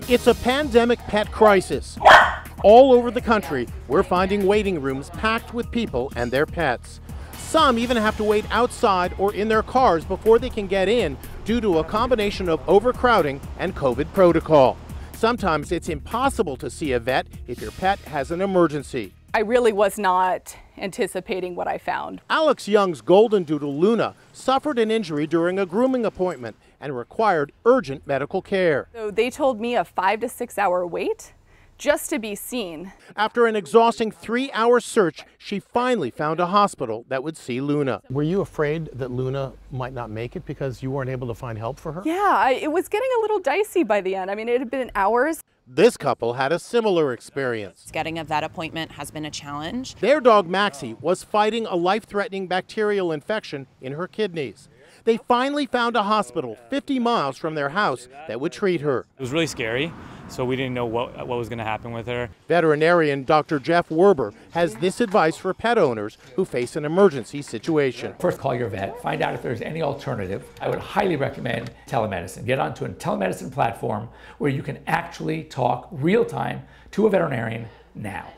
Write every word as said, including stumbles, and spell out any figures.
It's a pandemic pet crisis. All over the country, we're finding waiting rooms packed with people and their pets. Some even have to wait outside or in their cars before they can get in due to a combination of overcrowding and COVID protocol. Sometimes it's impossible to see a vet if your pet has an emergency. I really was not anticipating what I found. Alex Young's golden doodle Luna suffered an injury during a grooming appointment and required urgent medical care. So they told me a five to six hour wait just to be seen. After an exhausting three-hour search, she finally found a hospital that would see Luna. Were you afraid that Luna might not make it because you weren't able to find help for her? Yeah, I, it was getting a little dicey by the end. I mean, it had been hours. This couple had a similar experience. Getting a vet appointment has been a challenge. Their dog Maxie was fighting a life-threatening bacterial infection in her kidneys. They finally found a hospital fifty miles from their house that would treat her. It was really scary, so we didn't know what, what was going to happen with her. Veterinarian Doctor Jeff Werber has this advice for pet owners who face an emergency situation. First, call your vet. Find out if there's any alternative. I would highly recommend telemedicine. Get onto a telemedicine platform where you can actually talk real time to a veterinarian now.